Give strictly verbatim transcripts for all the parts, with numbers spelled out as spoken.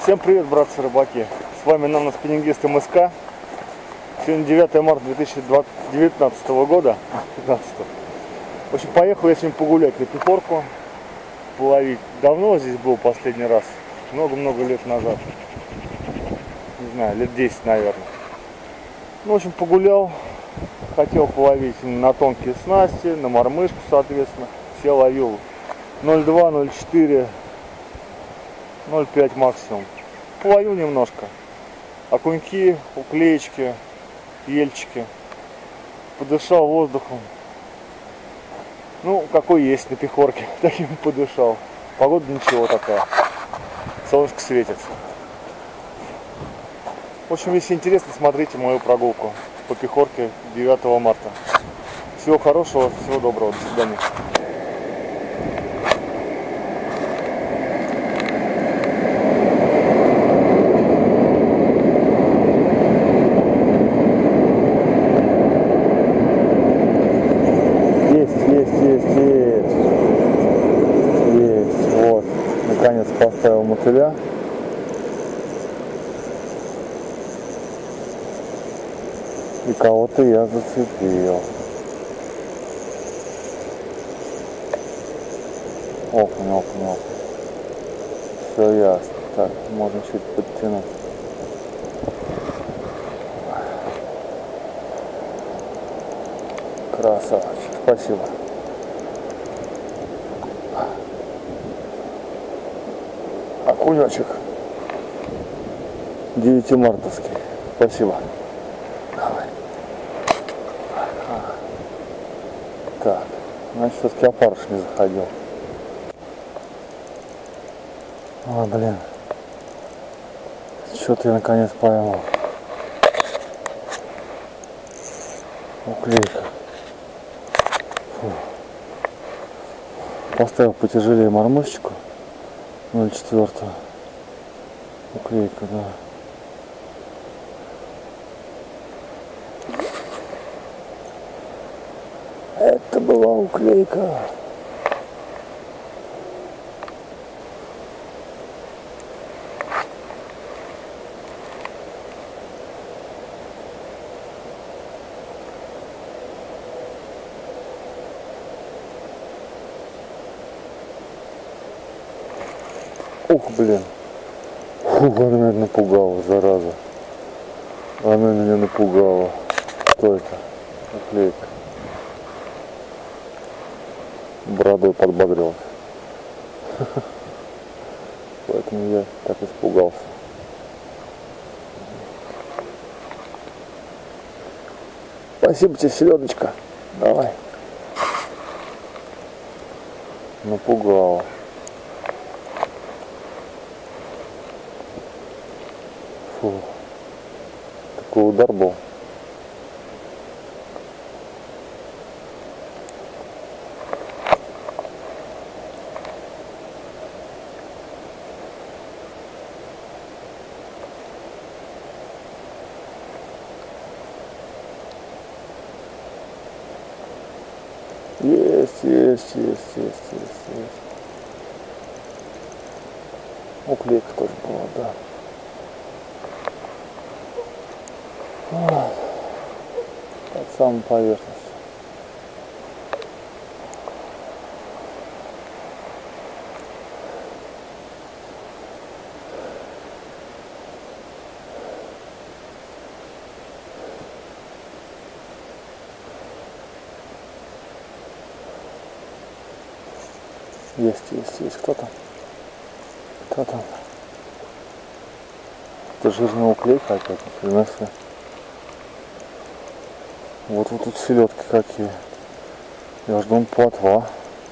Всем привет, братцы рыбаки! С вами нано-спиннингист МСК. Сегодня девятое марта две тысячи девятнадцатого года. пятнадцатого. В общем, поехал я сегодня погулять на Пехорку, половить. Давно здесь был последний раз, много-много лет назад. Не знаю, лет десять, наверное. Ну, в общем, погулял. Хотел половить на тонкие снасти, на мормышку, соответственно. Все ловил ноль два, ноль четыре, ноль пять максимум. Половил немножко. Окуньки, уклеечки, ельчики. Подышал воздухом. Ну, какой есть на Пехорке, таким подышал. Погода ничего такая. Солнышко светит. В общем, если интересно, смотрите мою прогулку по Пехорке девятого марта. Всего хорошего, всего доброго, до свидания. Наконец поставил мотыля. И кого-то я зацепил. Окунь, окунь, окунь. Все ясно. Так, можно чуть подтянуть. Красавчик, спасибо. Окунечек девятимартовский. Спасибо. Давай. Так, значит, все-таки опарыш не заходил. Ой, блин. Что-то я наконец поймал. Уклейка. Фу. Поставил потяжелее мормышечку. ноль четыре. Уклейка, да. Это была уклейка. Ух, блин. Фу, она меня напугала, зараза. Она меня напугала. Что это? Уклейка. Бородой подбодрилась. Поэтому я так испугался. Спасибо тебе, селедочка. Давай. Напугала. Фу. Такой удар был. Есть, есть, есть, есть, есть, есть. Уклейка тоже была, да. Вот. Под самой поверхностью. Есть, есть, есть. Кто там? Кто там? Это жирная уклейка опять, например. Вот, вот тут селедки какие. Я жду плотва.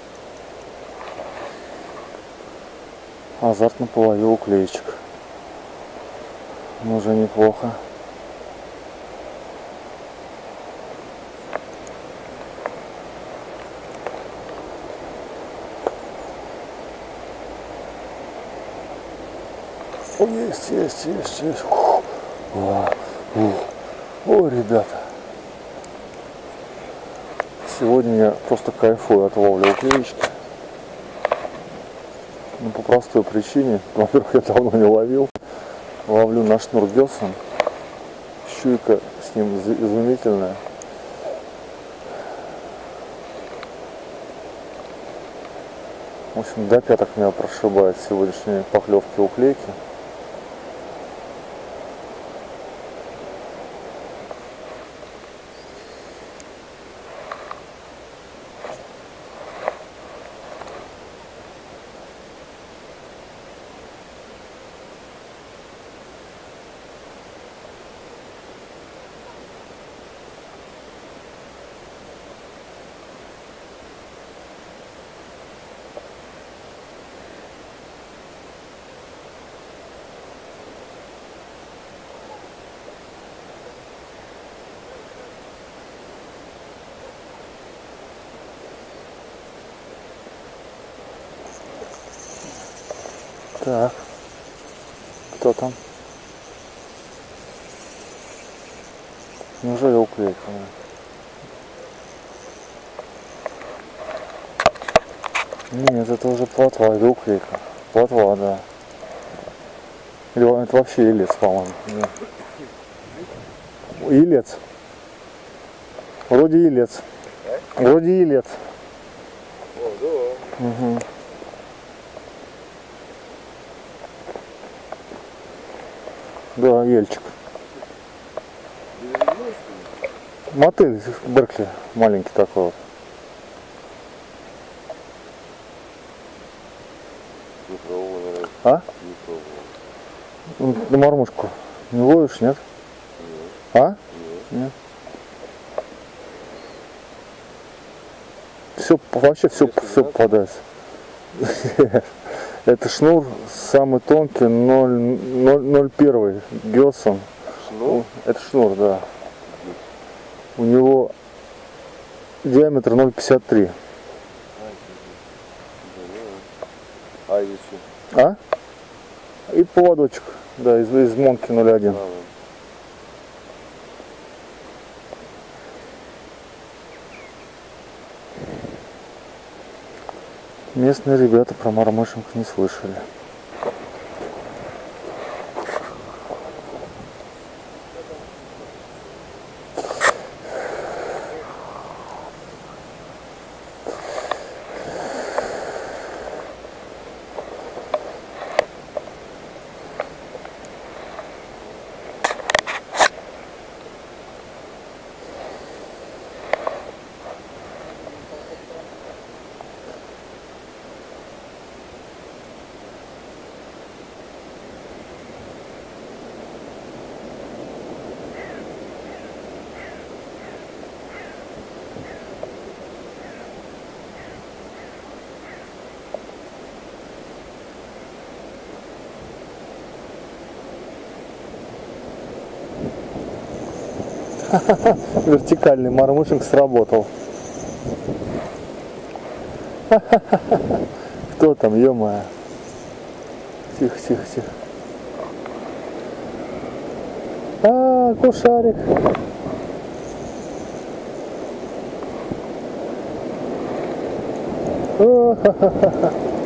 Азартно половил уклеечек. Ну, уже неплохо. Есть, есть, есть, есть. О, о, о, ребята. Сегодня я просто кайфую от ловли уклеечки. Ну, по простой причине. Во-первых, я давно не ловил. Ловлю на шнур весом. Щуйка с ним изумительная. В общем, до пяток меня прошибает сегодняшние поклевки уклейки. Так, кто там? Неужели уклейка? Нет, это уже плотва, это уклейка. Плотва, да. Или это вообще илец, по-моему. Илец. Вроде илец. Вроде илец. О, да. Угу. Да, ельчик. Мотыль Беркли, маленький такой вот. Не пробовал, наверное. А? Не пробовал. На мормушку не ловишь, нет? Нет. А? Нет. Нет. Все, вообще все, все попадается. Это шнур самый тонкий, ноль ноль один Гёсон. Шнур? Это шнур, да. У него диаметр ноль пятьдесят три. А еще? А? И поводочек, да, из, из Монки ноль один. Местные ребята про мормышек не слышали. Вертикальный мормышек сработал. Кто там, ё-моё? Тихо, тихо, тихо. А, кошарик. О, ха-ха-ха.